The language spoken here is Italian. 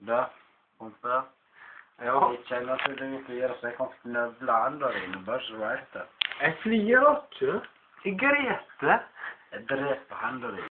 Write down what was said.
Da, kompa. Ja. Jeg kjenner at du flyr, så jeg kan knøvle han der inne, bare så du vet det. Jeg flyr ikke. Jeg greier det. Jeg dreper han der inne.